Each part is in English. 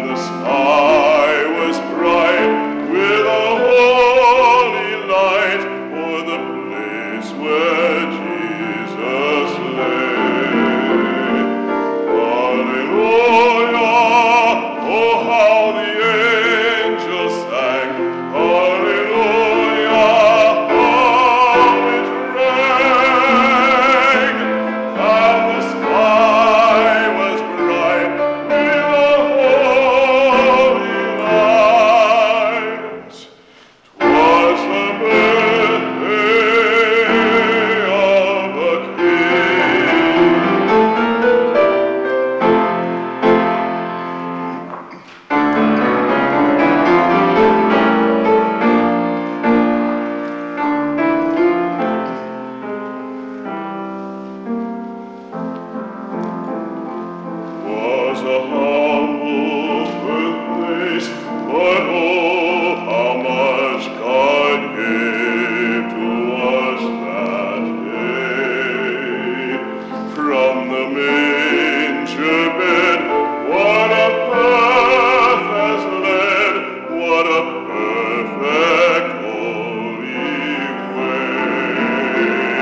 the sky was bright with a holy light o'er the place where Jesus lay. Hallelujah! Oh, how the angels sang! Hallelujah! How it rang! And the sky was bright with a holy light. 'Twas the birthday of a King. Was a humble birthplace, but oh, how much God gave to us that day. From the manger bed, what a path has led, what a perfect holy way.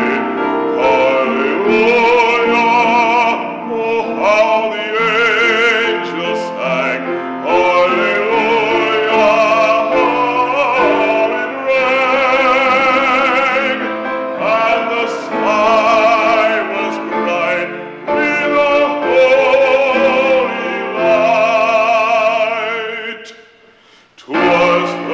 Hallelujah! Oh, how the angels sang! Hallelujah! How it rang! And the sky was bright with a holy light. 'Twas the